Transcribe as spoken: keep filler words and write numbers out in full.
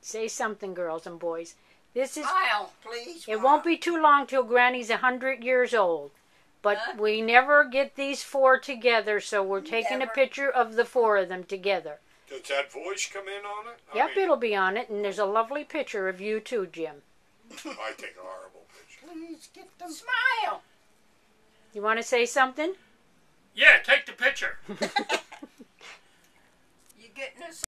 Say something, girls and boys. This is. Smile, please. It won't be too long till Granny's a hundred years old. But huh? we never get these four together, so we're taking Never. a picture of the four of them together. Does that voice come in on it? I Yep, mean, it'll be on it, and there's a lovely picture of you too, Jim. I take a horrible picture. Please get them. Smile. You want to say something? Yeah, take the picture. You getting us?